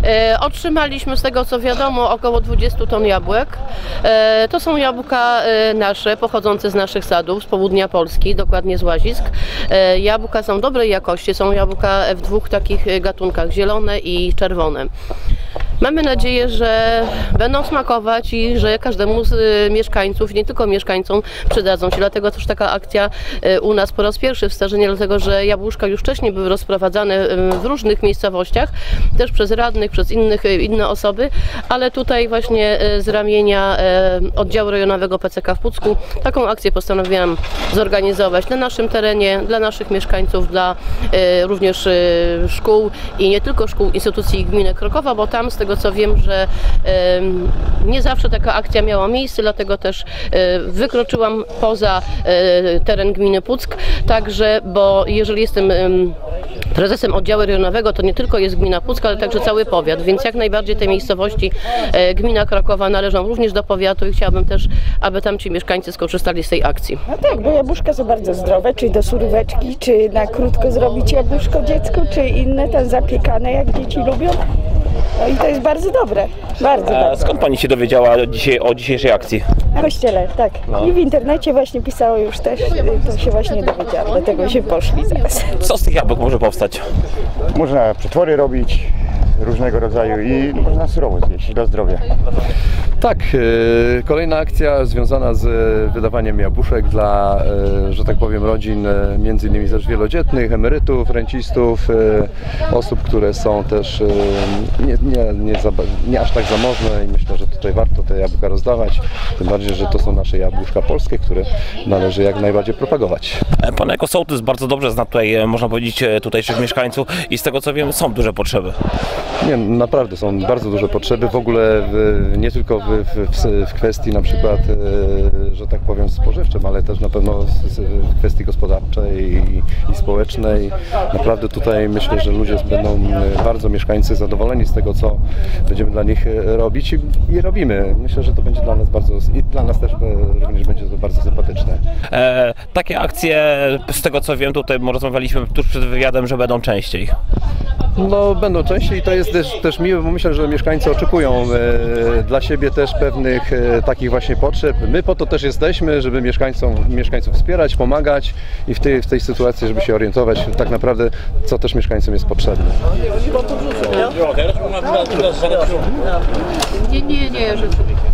Otrzymaliśmy z tego co wiadomo około 20 ton jabłek. To są jabłka nasze, pochodzące z naszych sadów, z południa Polski, dokładnie z Łazisk. Jabłka są dobrej jakości, są jabłka w dwóch takich gatunkach, zielone i czerwone. Mamy nadzieję, że będą smakować i że każdemu z mieszkańców, nie tylko mieszkańcom, przydadzą się. Dlatego też taka akcja u nas po raz pierwszy w Starzynie, dlatego że jabłuszka już wcześniej były rozprowadzane w różnych miejscowościach, też przez radnych, przez inne osoby, ale tutaj właśnie z ramienia oddziału rejonowego PCK w Pucku taką akcję postanowiłam zorganizować na naszym terenie, dla naszych mieszkańców, dla również szkół i nie tylko szkół, instytucji gminy Krokowa, bo tam z tego co wiem, że nie zawsze taka akcja miała miejsce, dlatego też wykroczyłam poza teren gminy Puck, także, bo jeżeli jestem prezesem oddziału rejonowego, to nie tylko jest gmina Puck, ale także cały powiat, więc jak najbardziej te miejscowości gmina Krakowa należą również do powiatu i chciałabym też, aby tam ci mieszkańcy skorzystali z tej akcji. No tak, bo jabłuszka są bardzo zdrowe, czy do suróweczki, czy na krótko zrobić jabłuszko dziecku, czy inne tam zapiekane, jak dzieci lubią. No i to jest bardzo dobre, bardzo. Skąd pani się dowiedziała o dzisiejszej akcji? Na kościele, tak. No. I w internecie właśnie pisało już też, to się właśnie dowiedziałam, dlatego się poszli zaraz. Co z tych jabłek może powstać? Można przetwory robić różnego rodzaju i można surowo zjeść dla zdrowia. Tak, kolejna akcja związana z wydawaniem jabłuszek dla, że tak powiem, rodzin między innymi też wielodzietnych, emerytów, rencistów, osób, które są też nie aż tak zamożne i myślę, że tutaj warto te jabłka rozdawać, tym bardziej, że to są nasze jabłuszka polskie, które należy jak najbardziej propagować. Pan jako sołtys bardzo dobrze zna tutaj, można powiedzieć, tutejszych mieszkańców i z tego co wiem, są duże potrzeby. Nie, naprawdę są bardzo duże potrzeby, w ogóle nie tylko w kwestii na przykład, że tak powiem, spożywczym, ale też na pewno w kwestii gospodarczej i społecznej. Naprawdę tutaj myślę, że ludzie będą bardzo, mieszkańcy zadowoleni z tego, co będziemy dla nich robić i robimy. Myślę, że to będzie dla nas bardzo, i dla nas też również będzie to bardzo sympatyczne. Takie akcje, z tego co wiem, tutaj rozmawialiśmy tuż przed wywiadem, że będą częściej. No, będą częściej i to jest też miłe, bo myślę, że mieszkańcy oczekują dla siebie też pewnych takich właśnie potrzeb. My po to też jesteśmy, żeby mieszkańców wspierać, pomagać i w tej sytuacji, żeby się orientować tak naprawdę, co też mieszkańcom jest potrzebne. Nie, że